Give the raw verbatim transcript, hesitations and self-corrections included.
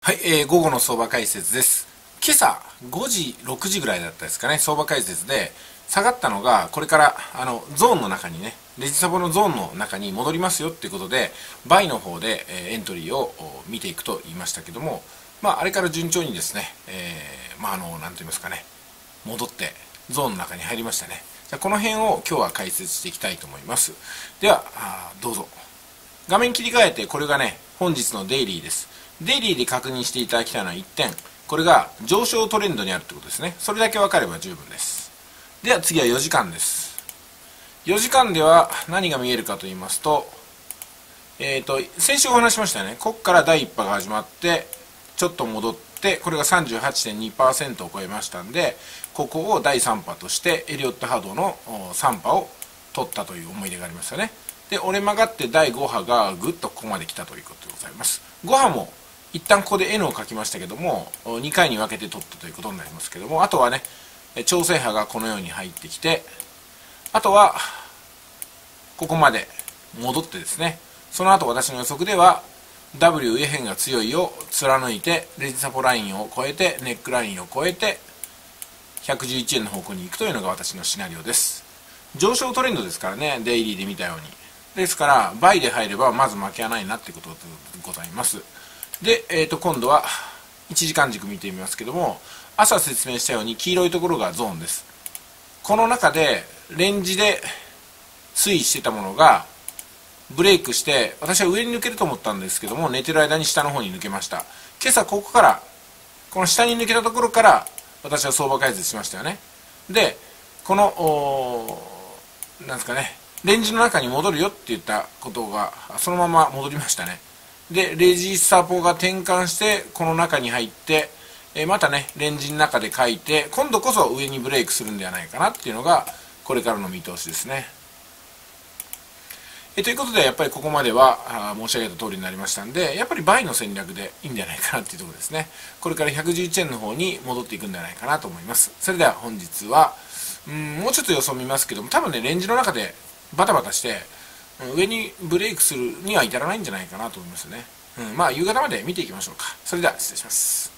はい、えー、午後の相場解説です。今朝ごじ、ろくじぐらいだったですかね、相場解説で下がったのが、これからあのゾーンの中にね、レジサポのゾーンの中に戻りますよっていうことで、バイの方で、えー、エントリーを見ていくと言いましたけども、まあ、あれから順調にですね、えー、まあ、あの、なんて言いますかね、戻ってゾーンの中に入りましたね。じゃあこの辺を今日は解説していきたいと思います。では、どうぞ。画面切り替えて、これがね、本日のデイリーです。デイリーで確認していただきたいのはいってん、これが上昇トレンドにあるってことですね。それだけ分かれば十分です。では次はよじかんです。よじかんでは何が見えるかと言いますと、えーと、先週お話しましたよね。ここからだいいっ波が始まって、ちょっと戻って、これが さんじゅうはちてんにパーセント を超えましたんで、ここをだいさん波として、エリオット波動のさん波を取ったという思い出がありますよね。で、折れ曲がってだいご波がぐっとここまで来たということでございます。ご波も一旦ここで N を書きましたけども、にかいに分けて取ったということになりますけども、あとはね、調整波がこのように入ってきて、あとはここまで戻ってですね、その後私の予測では ダブリュー 上辺が強いを貫いて、レジサポラインを超えて、ネックラインを超えてひゃくじゅういちえんの方向に行くというのが私のシナリオです。上昇トレンドですからね、デイリーで見たように。ですからバイで入ればまず負けはないなっていうことでございます。で、えー、と今度はいちじかん軸見てみますけども、朝説明したように黄色いところがゾーンです。この中でレンジで推移してたものがブレイクして、私は上に抜けると思ったんですけども、寝てる間に下の方に抜けました。今朝ここからこの下に抜けたところから私は相場解説しましたよね。でこのなんですかね、レンジの中に戻るよって言ったことがそのまま戻りましたね。でレジサポが転換してこの中に入って、えまたねレンジの中で書いて、今度こそ上にブレイクするんではないかなっていうのがこれからの見通しですね。えということで、やっぱりここまでは申し上げた通りになりましたんで、やっぱり倍の戦略でいいんじゃないかなっていうところですね。これからひゃくじゅういちえんの方に戻っていくんじゃないかなと思います。それでは本日はうんもうちょっと予想見ますけども、多分ねレンジの中でバタバタして上にブレイクするには至らないんじゃないかなと思いますね。うん、まあ夕方まで見ていきましょうか。それでは失礼します。